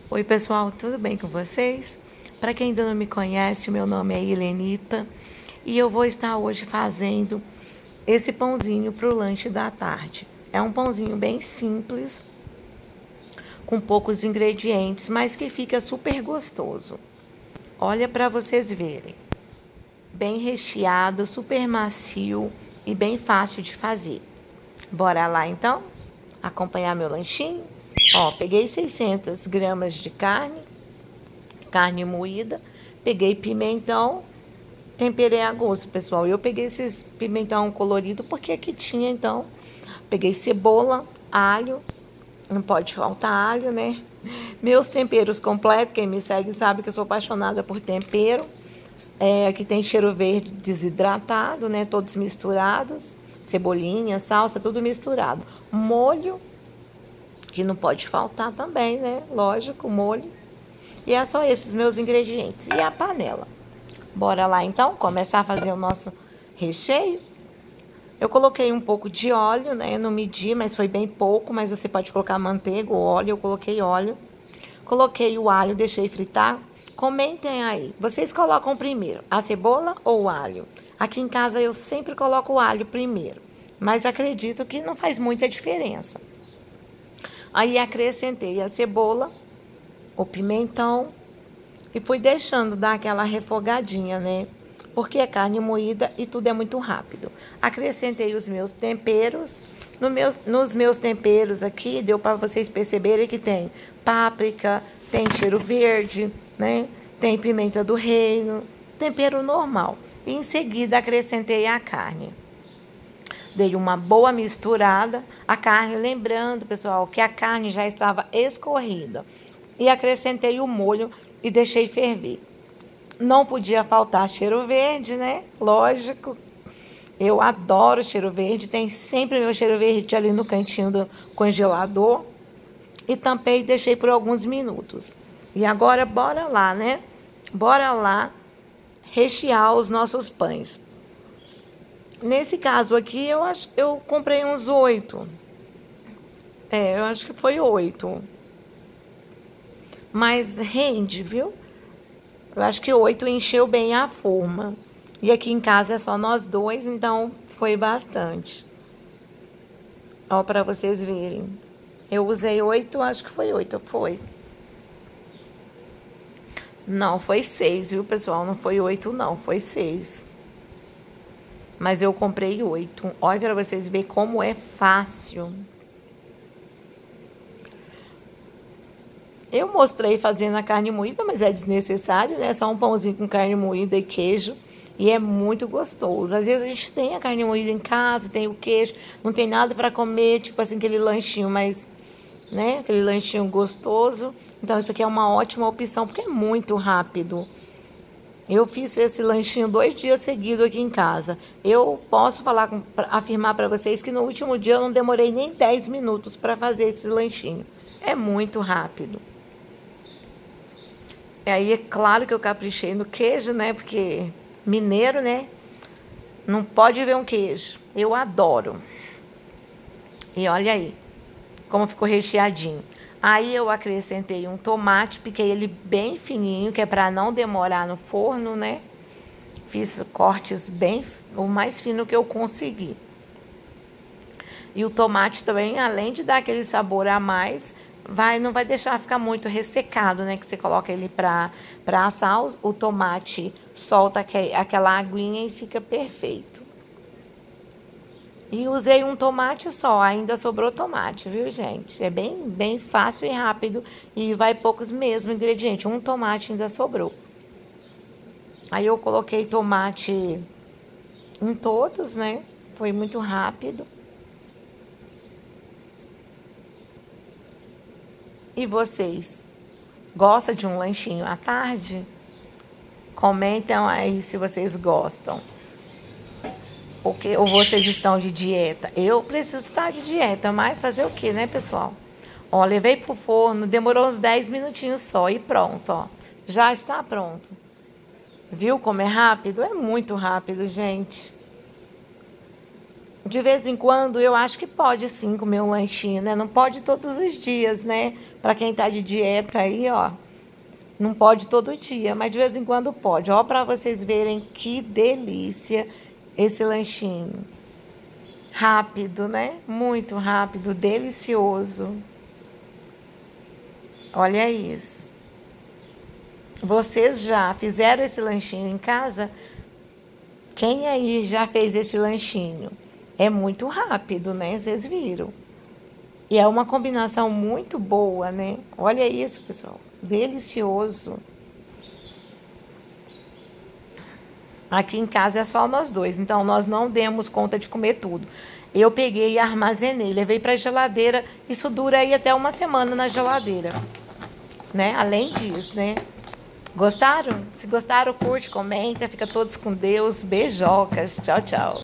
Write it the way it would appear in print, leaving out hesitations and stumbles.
Oi pessoal, tudo bem com vocês? Para quem ainda não me conhece, o meu nome é Helenita e eu vou estar hoje fazendo esse pãozinho para o lanche da tarde. É um pãozinho bem simples, com poucos ingredientes, mas que fica super gostoso. Olha para vocês verem. Bem recheado, super macio e bem fácil de fazer. Bora lá então acompanhar meu lanchinho? Ó, peguei 600 gramas de carne moída, peguei pimentão, temperei a gosto, pessoal. Eu peguei esses pimentão colorido porque aqui tinha, então. Peguei cebola, alho, não pode faltar alho, né? Meus temperos completos, quem me segue sabe que eu sou apaixonada por tempero. Aqui tem cheiro verde desidratado, né? Todos misturados. Cebolinha, salsa, tudo misturado. Molho, que não pode faltar também, né? Lógico, molho. E é só esses meus ingredientes. E a panela. Bora lá, então, começar a fazer o nosso recheio. Eu coloquei um pouco de óleo, né? Eu não medi, mas foi bem pouco. Mas você pode colocar manteiga ou óleo. Eu coloquei óleo. Coloquei o alho, deixei fritar. Comentem aí. Vocês colocam primeiro a cebola ou o alho? Aqui em casa eu sempre coloco o alho primeiro. Mas acredito que não faz muita diferença. Aí acrescentei a cebola, o pimentão e fui deixando dar aquela refogadinha, né? Porque é carne moída e tudo é muito rápido. Acrescentei os meus temperos. Nos meus temperos aqui, deu para vocês perceberem que tem páprica, tem cheiro verde, né? Tem pimenta do reino, tempero normal. E em seguida acrescentei a carne. Dei uma boa misturada. A carne, lembrando, pessoal, que a carne já estava escorrida. E acrescentei o molho e deixei ferver. Não podia faltar cheiro verde, né? Lógico. Eu adoro cheiro verde. Tem sempre meu cheiro verde ali no cantinho do congelador. E tampei e deixei por alguns minutos. E agora, bora lá, né? Bora lá rechear os nossos pães. Nesse caso aqui, eu comprei uns 8. Eu acho que foi 8. Mas rende, viu? Eu acho que 8 encheu bem a forma. E aqui em casa é só nós dois, então foi bastante. Ó, pra vocês verem. Eu usei 8, acho que foi 8, foi. Não, foi 6, viu, pessoal? Não foi 8, não, foi 6. Mas eu comprei 8. Olha pra vocês verem como é fácil. Eu mostrei fazendo a carne moída, mas é desnecessário, né? Só um pãozinho com carne moída e queijo. E é muito gostoso. Às vezes a gente tem a carne moída em casa, tem o queijo, não tem nada pra comer, tipo assim, aquele lanchinho mais, né? Aquele lanchinho gostoso. Então isso aqui é uma ótima opção, porque é muito rápido. Eu fiz esse lanchinho 2 dias seguidos aqui em casa. Eu posso afirmar para vocês que no último dia eu não demorei nem 10 minutos para fazer esse lanchinho. É muito rápido. E aí é claro que eu caprichei no queijo, né? Porque mineiro, né? Não pode ver um queijo. Eu adoro. E olha aí como ficou recheadinho. Aí eu acrescentei um tomate, piquei ele bem fininho, que é para não demorar no forno, né? Fiz cortes bem, o mais fino que eu consegui. E o tomate também, além de dar aquele sabor a mais, não vai deixar ficar muito ressecado, né? Que você coloca ele para assar, o tomate solta aquela aguinha e fica perfeito. E usei um tomate só, ainda sobrou tomate, viu, gente? É bem fácil e rápido e vai poucos mesmo ingredientes. Um tomate ainda sobrou. Aí eu coloquei tomate em todos, né? Foi muito rápido. E vocês, gostam de um lanchinho à tarde? Comentem aí se vocês gostam. Ou vocês estão de dieta? Eu preciso estar de dieta, mas fazer o que, né, pessoal? Ó, levei pro forno, demorou uns 10 minutinhos só e pronto, ó. Já está pronto. Viu como é rápido? É muito rápido, gente. De vez em quando, eu acho que pode sim comer um lanchinho, né? Não pode todos os dias, né? Para quem tá de dieta aí, ó. Não pode todo dia, mas de vez em quando pode. Ó, para vocês verem que delícia esse lanchinho. Rápido, né? Muito rápido, delicioso. Olha isso. Vocês já fizeram esse lanchinho em casa? Quem aí já fez esse lanchinho? É muito rápido, né? Vocês viram. E é uma combinação muito boa, né? Olha isso, pessoal. Delicioso. Aqui em casa é só nós dois, então nós não demos conta de comer tudo. Eu peguei e armazenei, levei para a geladeira. Isso dura aí até uma semana na geladeira, né? Além disso, né? Gostaram? Se gostaram, curte, comenta. Fica todos com Deus. Beijocas. Tchau, tchau.